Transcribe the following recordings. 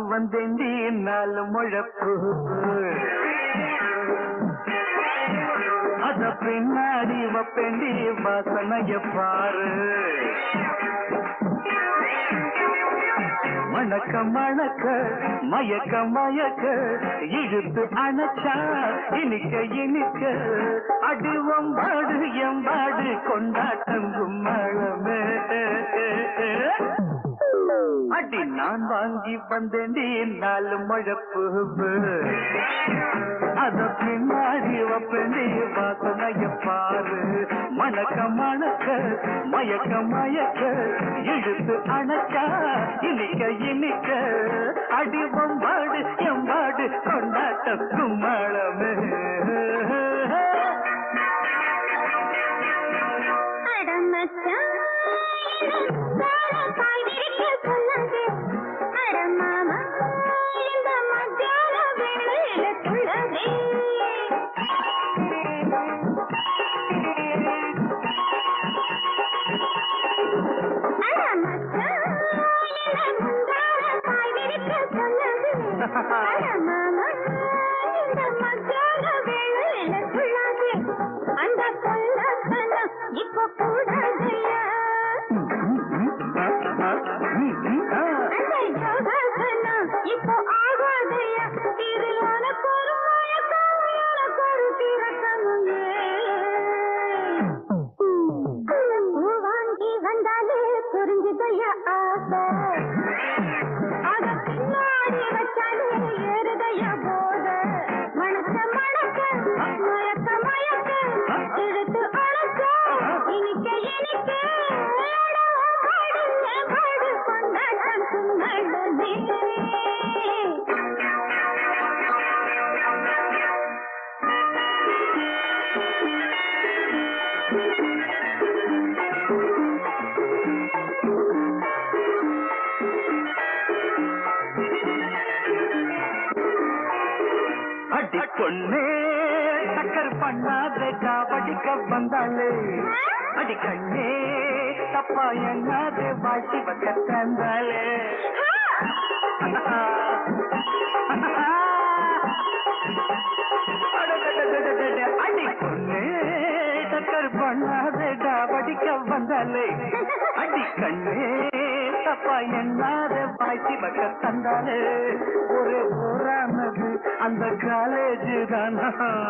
வந்தேண்டி நாலு முழப்பு அத பின்னாடி வப்பேண்டி வாசனைய பாரு மணக்க மணக்க மயக்க மயக்க இழுத்து அணைச்சா இனிக்க இனிக்க அடிவம்பாடு எம்பாடு கொண்டாட்டம் கும்மளமே அடி நான் வாங்கி வந்தேண்டி நாலு முழப்பு அத பின்னாடி வப்பேண்டி வாசனைய பாரு மணக்க மணக்க மயக்க மயக்க இழுத்து அணைச்சா இனிக்க இனிக்க அடிவம்பாடு எம்பாடு கொண்டாட்ட கும்மளமே இப்போ கூட இப்போ ஆகாதையா திருவான பொறுமைய ஒரு திறக்கமுயே வாங்கி வந்தாலே புரிஞ்சுதையா ஆசை அத பின்னாடி வச்சாலே ஏறுதையா போத மணக்க மணக்க மயக்க மயக்க எடுத்து அழைக்க இனிக்க இனிக்க கொண்டாட்டம் கும்மளமே அடி பொண்ணே டக்கர் பண்ணாதே காவடிக்க வந்தாலே அடி கண்ணே தப்பா எண்ணாதே வாட்டி வைக்க தந்தாலே அடி பொண்ணே டக்கர் பண்ணாதே காவடிக்க வந்தாலே அடி கண்ணே தப்பா எண்ணாதே வாட்டி வைக்க தந்தாலே ஒரே போரானது அந்த காலேஜ் தானா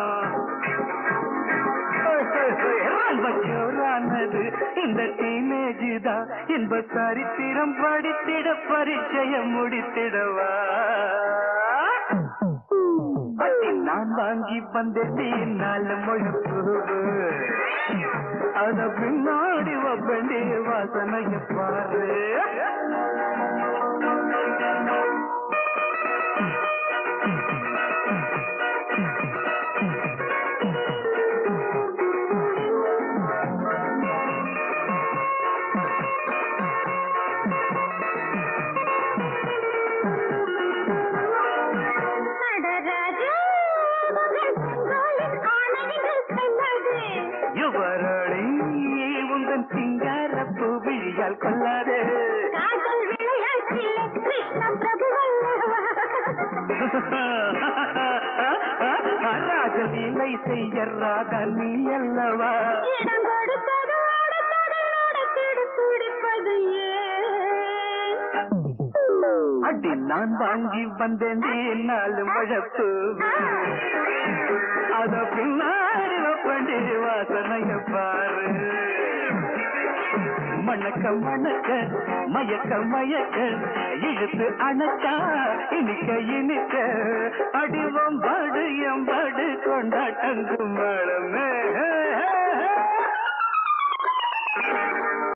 ஜோரானது இந்த டீனேஜ் தான் இன்ப சரித்திரம் படித்திட பரிச்சயம் முடித்திடவா நான் வாங்கி வந்தேன் நாலு முழப்பு அத பின்னாடி வப்பண்டி வாசனைய பாரு யுவரளி உங்கள் சிங்கார பூவிழியால் கொள்ளாது கிருஷ்ண பிரபு ராஜலீலை செய்ய ராதா நீ அல்லவா இடம் கொடுத்தது துடிப்பது அடி நான் வாங்கி வந்தேன் நாலு முழப்பு அத பின்னாடி வப்பண்டி வாசனைய பாரு மணக்க மணக்க மயக்க மயக்க இழுத்து அணைச்சா இனிக்க இனிக்க அடிவம் பாடு எம்பாடு கொண்டாட்டங்கும் மழமே